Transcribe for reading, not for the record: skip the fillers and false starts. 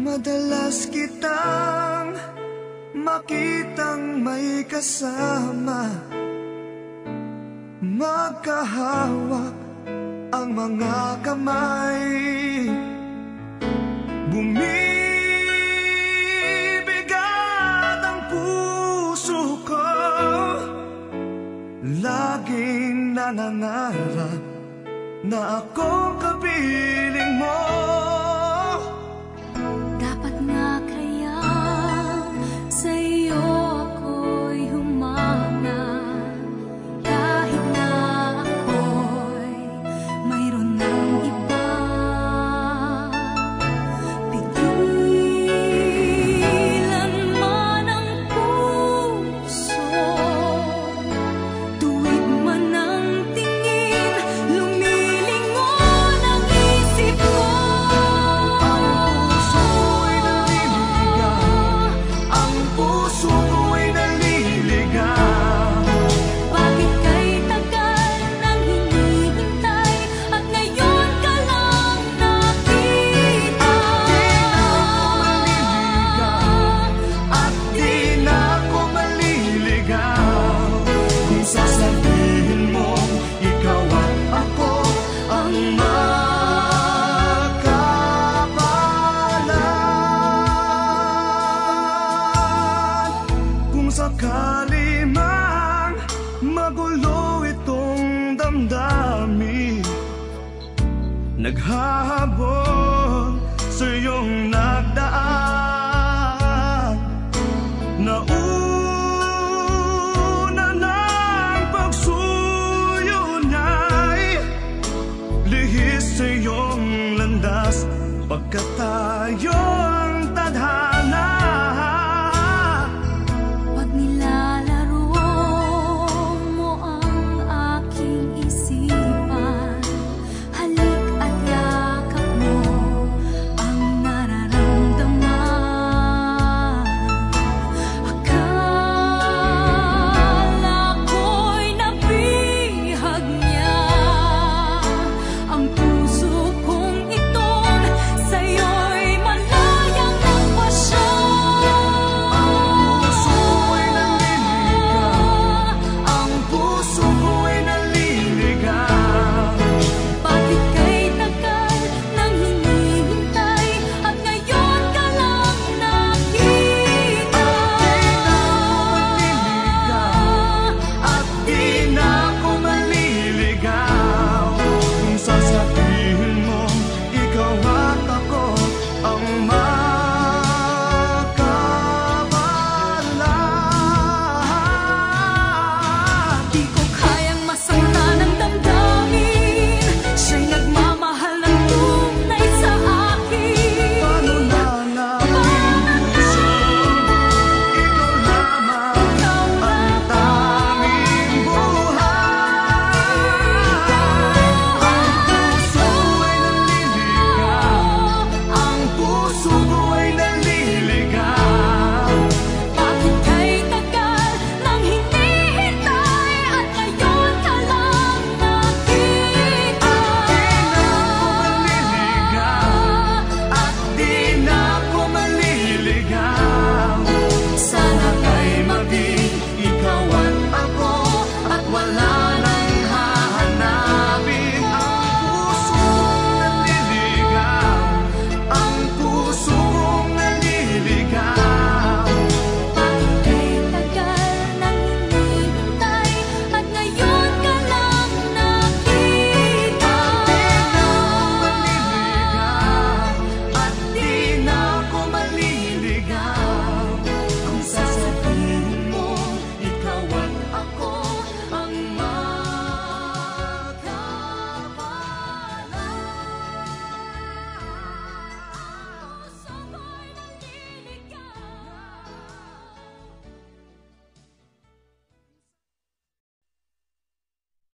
Madalas kitang makitang may kasama, magkahawak ang mga kamay, bumibigat ang puso ko, laging nangangarap na akong kapiling mo. Dapat nga kaya sa'yo ako'y humanga, kahit na ako'y mayroon ng iba. Pigilan man ang puso, tuwid man ang tingin, lumilingon ang isip ko. Ang puso ko'y naliligaw. Bakit kay tagal nang hinihintay at ngayon ka lang nakita? At di na ako maliligaw kung sasabihin mo ikaw at ako ang magkapalan. Kung sakali mang magulo itong damdamin, naghahabol sa iyong nagdaan, nauna ng pagsuyo niya'y lihis sa iyong landas, pagkat tayo